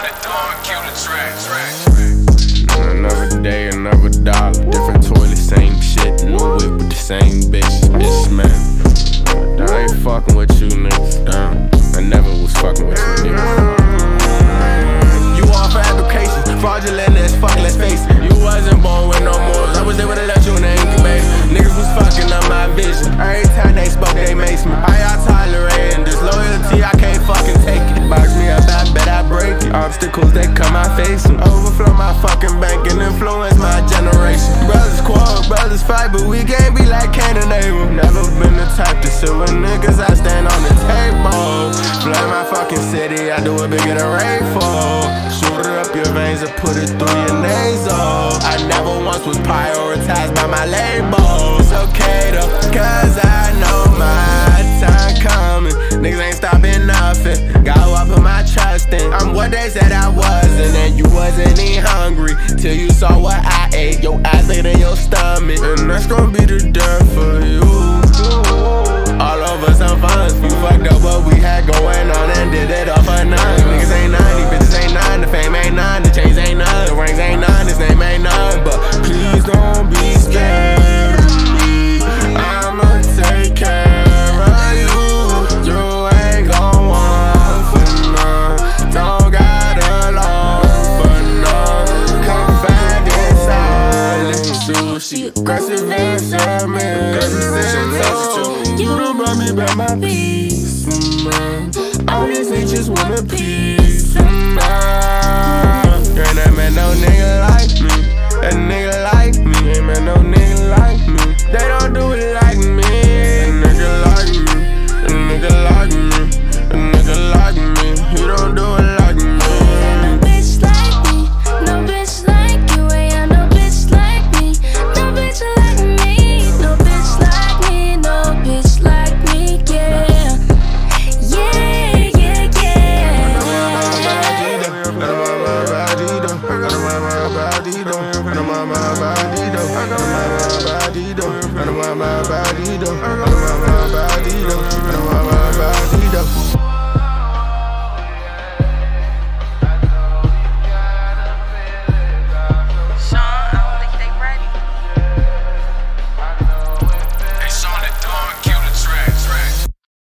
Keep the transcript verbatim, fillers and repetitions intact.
Another day, another dollar. Different toilet, same shit. New whip with the same bitch. Bitch, man. I ain't fucking with you, niggas. Damn. I never was fucking with you, niggas. You all fabrication. Fraudulent as fuck, let's face it. You wasn't born with no morals. I was there when I left you in the incubation. Niggas was fucking up my vision. Every time they spoke, they maced me. I y'all tolerating disloyalty, I can't fucking take it. Box me up, I bet I break it. Obstacles, they come, I face them. Overflow my fucking bank and influence my generation. Brothers quarrel, brothers fight, but we can't be like Cain and Abel. Never been the type to sit with niggas, I stand on the table. Flood my fucking city, I do it bigger than rainfall. Shoot it up your veins and put it through your nasal. I never once was prioritized by my label. It's okay though, cause I know my time coming. Niggas ain't stopping nothing, got who I put my trust in. I'm what they said I wasn't, and you wasn't even hungry till you saw what I ate. Your eyes bigger than your stomach, and that's gonna be the death for you. All of us some funds, you fucked up what we had going on and did it all for none. Niggas ain't none, these bitches ain't none, the fame ain't none, the chains ain't none, the rings ain't none, his name ain't none. But please don't be scared of me, I'ma take care of you. You ain't gon' want for none, don't gotta long for none. Confide in silence, sushi, aggressive and salmon. You don't brought me back my peace, man. All these bitches wanna peace.